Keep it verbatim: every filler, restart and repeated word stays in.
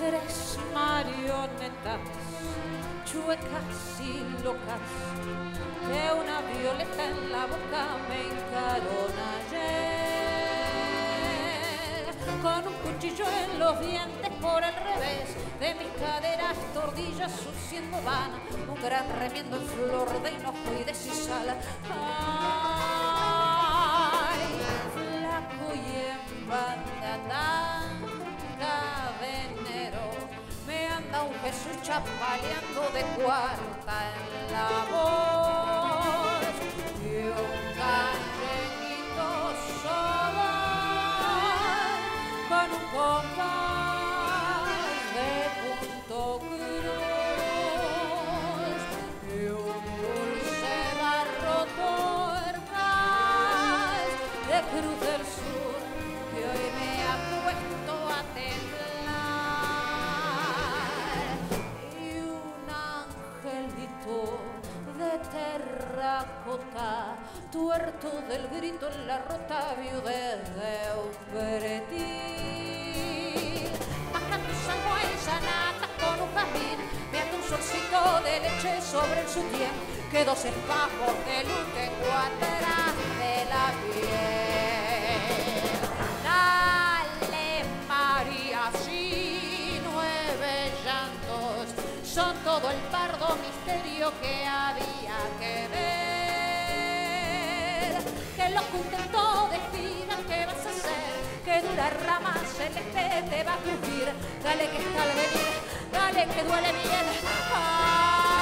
Tres marionetas chuecas y locas que una violeta en la boca me hincaron ayer, con un cuchillo en los dientes por el revés de mis caderas, tordillas surciendo van, un gran remiendo en flor de hinojo y de sisal. Ay, flaco y en banda tanga de enero, me anda un Jesús chapaleando de cuarta en la voz y un cañeñito sobar con un compás de punto cruz y un dulce barro tuercas de Cruz del Sur que hoy me ha puesto a temblar, y un angelito de terracota tuerto del grito en la rota viudez de un pretil, bajando salvo en sanata con un jazmín, viendo un solcito de leche sobre el sutién, que dos espajos de luz tengo atrás de la piel. Dale, María, sí, nueve llantos son todo el pardo misterio que había que ver. Que lo contento defina qué vas a hacer, que dura rama celeste te va a crujir. Dale que está al venir, dale que duele bien. ¡Ah!